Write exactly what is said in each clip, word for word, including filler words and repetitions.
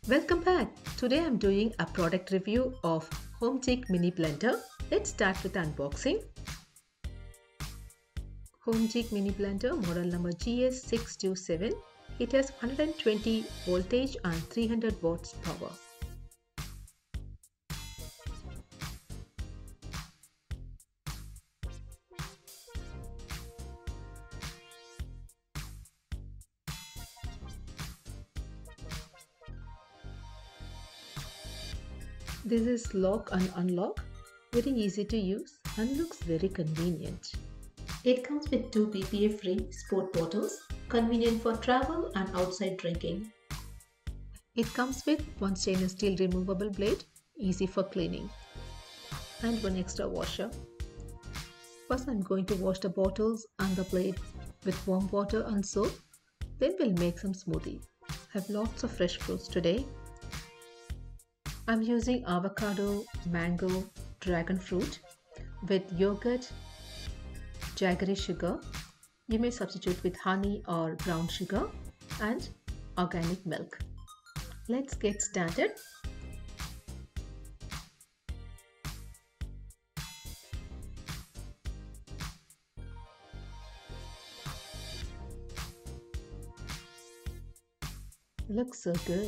Welcome back. Today I'm doing a product review of HomeTech Mini Blender. Let's start with unboxing. HomeTech Mini Blender model number G S six two seven. It has one hundred twenty voltage and three hundred watts power. This is lock and unlock, very easy to use and looks very convenient. It comes with two B P A free sport bottles, convenient for travel and outside drinking. It comes with one stainless steel removable blade, easy for cleaning, and one extra washer. First I'm going to wash the bottles and the blade with warm water and soap, then we'll make some smoothie. I have lots of fresh fruits today. I'm using avocado, mango, dragon fruit with yogurt, jaggery sugar. You may substitute with honey or brown sugar and organic milk. Let's get started. Looks so good.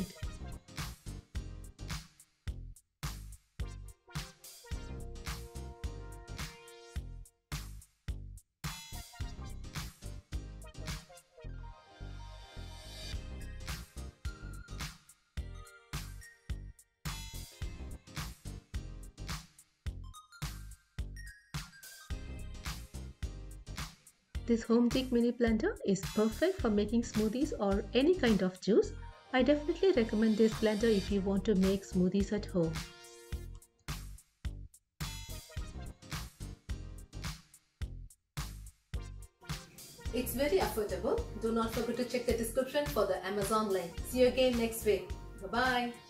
This HomeTech Mini Blender is perfect for making smoothies or any kind of juice. I definitely recommend this blender if you want to make smoothies at home. It's very affordable. Do not forget to check the description for the Amazon link. See you again next week. Bye-bye.